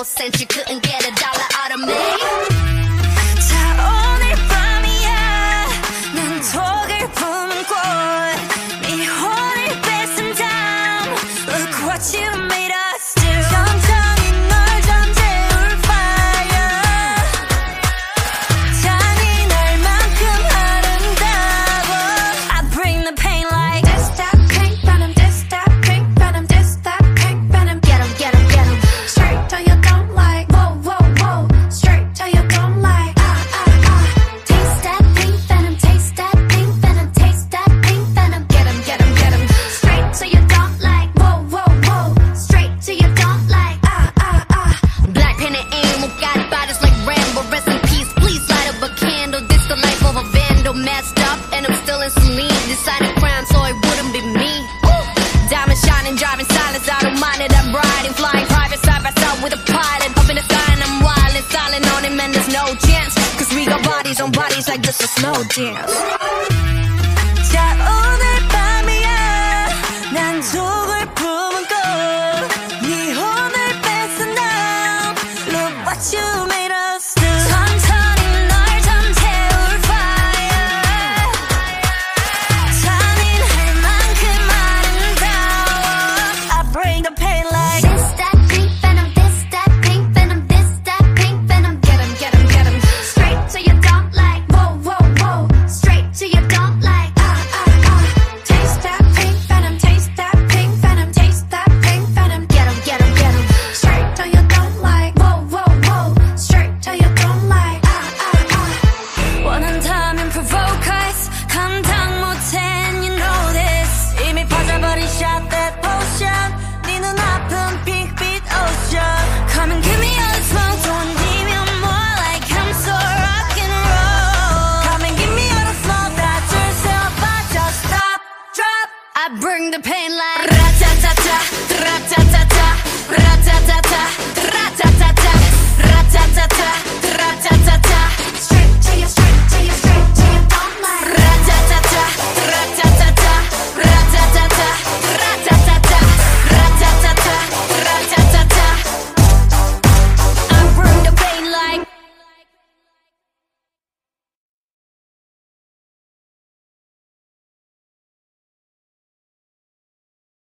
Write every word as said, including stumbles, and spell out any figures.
cent, you couldn't get a dollar out of me. 자 오늘 밤이야 난 독을 품은 꽃 네 혼을 뺏은 다음 Look what you made us do 천천히 널 잠재울 fire 잔인할 만큼 아름다워 I bring the pain like This that pink venom, this that pink venom, this that pink venom. Get 'em, get 'em, get 'em. Straight till you don't like. Whoa, whoa, whoa. Straight till you don't like. Ah, ah, ah. Taste that pink venom, taste that pink venom, taste that pink venom. Get 'em, get 'em, get 'em. Straight till you don't like. Whoa, whoa, whoa. Straight till you don't like. Ah, ah, ah. Blackpink and aim, got bodies like Rambo. Rest in peace, please light up a candle. This the life of a vandal, messed up, and I'm still in saline. Deciding crime, so it wouldn't be me. Ooh. Diamond shining, driving silence, I don't mind it. I'm riding, flying private side by side with a pilot. Up in the sky and I'm wild and silent on him, and there's no chance. Cause we got bodies on bodies like this is no dance. 자 오늘 밤이야 난 독을 품은 꽃네 혼을 뺏은 다음 Look what you made us do 천천히 널 잠재울 fire 잔인할 만큼 아름다워 I bring the pain like This that pink venom, this that pink venom, this that pink venom. Get 'em, get 'em, get 'em. Straight till you don't like. Whoa, whoa, whoa. Straight till you don't like. Ah, ah, ah. Taste that pink venom, taste that pink venom, taste that pink venom. Get 'em, get 'em, get 'em. Straight till you don't like. Whoa, whoa, whoa. Straight till you don't like. Ah, ah, ah. 원한다면 provoke us 감당 못해 and you know this 이미 퍼져버린 shot that potion 네 눈앞은 핑크빛 ocean Come and give me all the smoke don't need me more like I'm so rock and roll Come and give me all the smoke that turns up I just stop drop I bring the pain like